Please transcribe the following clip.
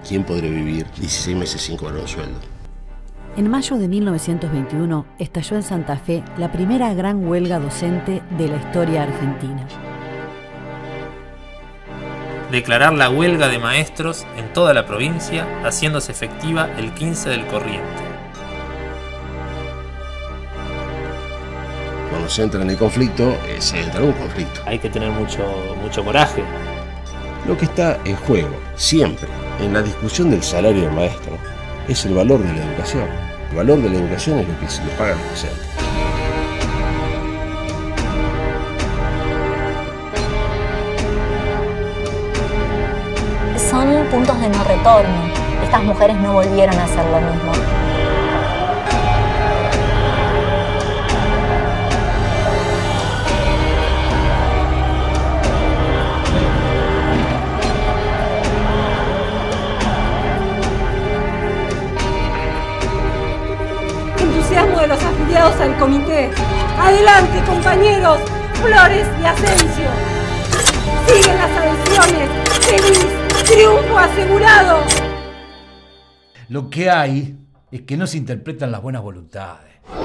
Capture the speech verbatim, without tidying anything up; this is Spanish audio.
¿quién podría vivir dieciséis meses sin cobrar un sueldo? En mayo de mil novecientos veintiuno estalló en Santa Fe la primera gran huelga docente de la historia argentina. Declarar la huelga de maestros en toda la provincia, haciéndose efectiva el quince del corriente. Cuando se entra en el conflicto, eh, se entra en un conflicto. Hay que tener mucho, mucho coraje. Lo que está en juego, siempre, en la discusión del salario del maestro, es el valor de la educación. El valor de la educación es lo que se le paga a los docentes. Son puntos de no retorno. Estas mujeres no volvieron a hacer lo mismo. Entusiasmo de los afiliados al comité. Adelante, compañeros, Flores y Asensio. Siguen las adhesiones. ¡Feliz! ¡Triunfo asegurado! Lo que hay es que no se interpretan las buenas voluntades.